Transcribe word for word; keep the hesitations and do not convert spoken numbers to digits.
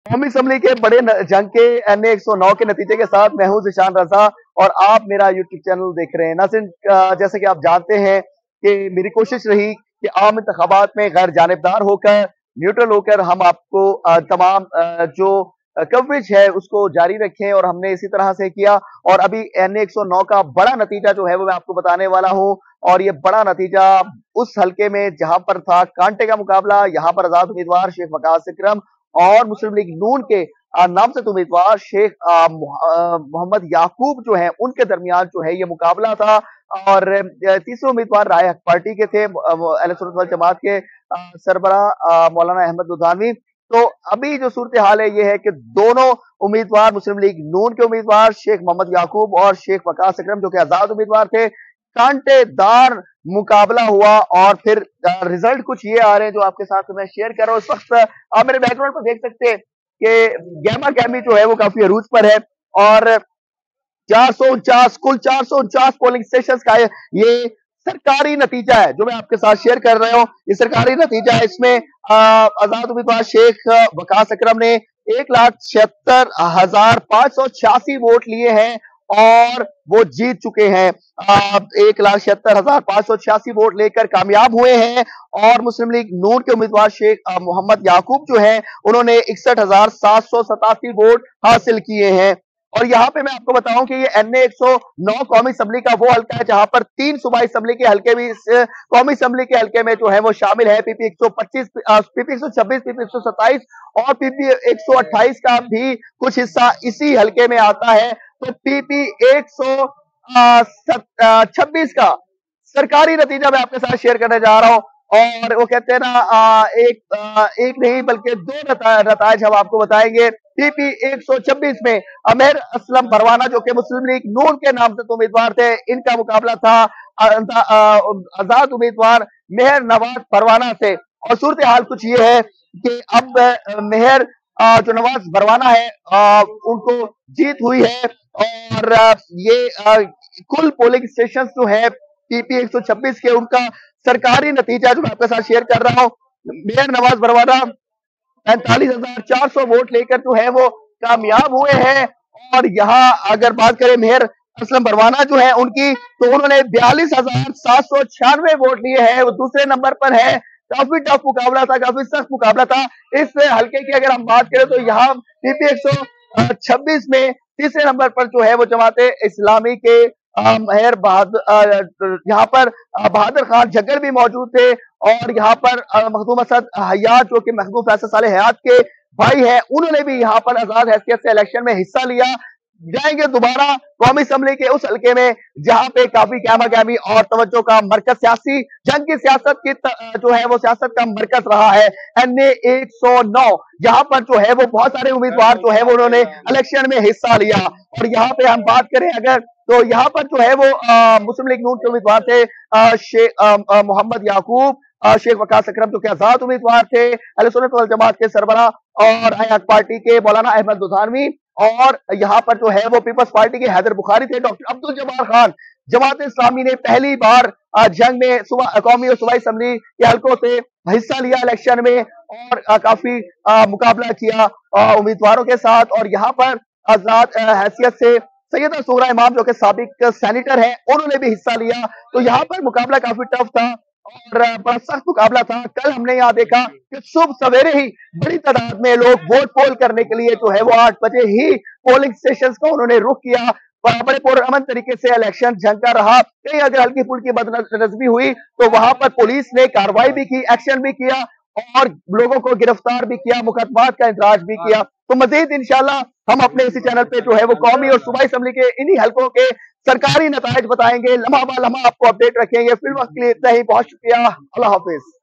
कौमी असम्बली के बड़े जंग के एन ए एक सौ नौ के नतीजे के साथ मैं हूं ज़िशान रजा और आप मेरा यूट्यूब चैनल देख रहे हैं। नाज़रीन, जैसे कि आप जानते हैं कि मेरी कोशिश रही कि आम इंतखाबात में गैर जानिबदार होकर, न्यूट्रल होकर हम आपको तमाम जो कवरेज है उसको जारी रखें और हमने इसी तरह से किया। और अभी एन ए एक सौ नौ का बड़ा नतीजा जो है वो मैं आपको बताने वाला हूं और ये बड़ा नतीजा उस हलके में जहां पर था कांटे का मुकाबला, यहां पर आजाद उम्मीदवार शेख वकास इकरम और मुस्लिम लीग नून के नामजद उम्मीदवार शेख मोहम्मद याकूब जो है उनके दरमियान जो है ये मुकाबला था। और तीसरे उम्मीदवार राय हक पार्टी के थे, अहले सुन्नत वल जमात के सरबराह मौलाना अहमद लुधियानवी। तो अभी जो सूरत हाल है ये है कि दोनों उम्मीदवार मुस्लिम लीग नून के उम्मीदवार शेख मोहम्मद याकूब और शेख वकास इकरम जो कि आजाद उम्मीदवार थे, कांटेदार मुकाबला हुआ। और फिर रिजल्ट कुछ ये आ रहे हैं जो आपके साथ मैं शेयर कर रहा हूं। इस वक्त आप मेरे बैकग्राउंड पर देख सकते हैं कि गैमा गैमी जो है वो काफी अरूज पर है और चार सौ उनचास कुल चार सौ उनचास पोलिंग स्टेशन का ये सरकारी नतीजा है जो मैं आपके साथ शेयर कर रहा हूं। ये सरकारी नतीजा है, इसमें आजाद उम्मीदवार शेख वकास इकरम ने एक लाख छिहत्तर हजार पांच सौ छियासी वोट लिए हैं और वो जीत चुके हैं। एक लाख छिहत्तर हजार पांच सौ छियासी वोट लेकर कामयाब हुए हैं। और मुस्लिम लीग नून के उम्मीदवार शेख मोहम्मद याकूब जो है उन्होंने इकसठ हजार सात सौ सतासी वोट हासिल किए हैं। और यहाँ पे मैं आपको बताऊं कि ये एन ए एक सौ नौ कौमी असम्बली का वो हल्का है जहां पर तीन सूबाई असम्बली के हल्के भी इस कौमी असम्बली के हल्के में जो है वो शामिल है। पीपी एक सौ पच्चीस, पीपी एक सौ छब्बीस, पीपी एक सौ सत्ताईस और पीपी एक सौ अट्ठाईस का भी कुछ हिस्सा इसी हल्के में आता है। तो पीपी एक सौ छब्बीस का सरकारी नतीजा मैं आपके साथ शेयर करने जा रहा हूं। और वो कहते हैं ना, आ, एक आ, एक नहीं बल्कि दो नतायज हम आपको बताएंगे। पीपी एक सौ छब्बीस में अमेर असलम परवाना जो कि मुस्लिम लीग नून के नामजद उम्मीदवार थे, इनका मुकाबला था आजाद उम्मीदवार मेहर नवाज परवाना से। और सूरत हाल कुछ ये है कि अब मेहर जो नवाज परवाना है उनको जीत हुई है। और ये कुल पोलिंग स्टेशन जो है पीपी एक सौ छब्बीस के, उनका सरकारी नतीजा जो मैं आपके साथ शेयर कर रहा हूं, मेहर नवाज परवाना पैंतालीस हजार चार सौ वोट लेकर जो है वो कामयाब हुए हैं। और यहाँ अगर बात करें मेहर असलम परवाना जो है उनकी, तो उन्होंने बयालीस हजार सात सौ छियानवे वोट लिए हैं, वो दूसरे नंबर पर है। काफी टफ मुकाबला था, काफी सख्त मुकाबला था। इस हल्के की अगर हम बात करें तो यहाँ पीपी एक सौ छब्बीस में तीसरे नंबर पर जो है वो जमाते इस्लामी के मेहर बहादुर, यहाँ पर बहादुर खान जग्गर भी मौजूद थे। और यहाँ पर मखदूम असद हयात जो कि महबूब फैसल सालेह हयात के भाई हैं, उन्होंने भी यहाँ पर आजाद हैसियत से इलेक्शन में हिस्सा लिया। जाएंगे दोबारा कौमी असम्बली के उस हल्के में जहां पे काफी गहमा गहमी और तवज्जो का मरकज सियासी जंग की सियासत की जो है वो सियासत का मरकज रहा है एन ए एक सौ नौ। यहाँ पर जो है वो बहुत सारे उम्मीदवार जो है वो उन्होंने इलेक्शन में हिस्सा लिया। और यहाँ पे हम बात करें अगर, तो यहाँ पर जो है वो मुस्लिम लीग नून के उम्मीदवार थे शेख मोहम्मद याकूब, शेख वकास इकरम जो कि आजाद उम्मीदवार थे, अहले सुन्नत वल जमात के सरबराह और राय हक पार्टी के मौलाना अहमद लुधियानवी। और यहाँ पर जो है वो पीपल्स पार्टी के हैदर बुखारी थे। डॉक्टर अब्दुल जब्बार खान जमात इस्लामी ने पहली बार जंग में कौमी और सूबाई असम्बली के हल्कों से हिस्सा लिया इलेक्शन में और काफी मुकाबला किया उम्मीदवारों के साथ। और यहाँ पर आजाद हैसियत से सैयदा सुगरा इमाम जो कि साबिक सेनेटर है, उन्होंने भी हिस्सा लिया। तो यहाँ पर मुकाबला काफी टफ था और बड़ा सख्त मुकाबला था। कल हमने यहाँ देखा कि सुबह सवेरे ही बड़ी तादाद में लोग वोट पोल करने के लिए जो है वो आठ बजे ही पोलिंग स्टेशन को उन्होंने रुख किया। बड़े पुरअमन तरीके से इलेक्शन जंग का रहा। कहीं अगर हल्की फुल्की बदनजमी हुई तो वहां पर पुलिस ने कार्रवाई भी की, एक्शन भी किया और लोगों को गिरफ्तार भी किया, मुकदमात का इंदराज भी किया। तो मजीद इंशाल्लाह हम अपने इसी चैनल पे जो है वो कौमी और सूबाई असम्बली के इन्हीं हल्कों के सरकारी नतायज बताएंगे, लम्हा बा लम्हा आपको अपडेट रखेंगे। फिर वक्त के लिए इतना ही, बहुत शुक्रिया, अल्लाह हाफिज।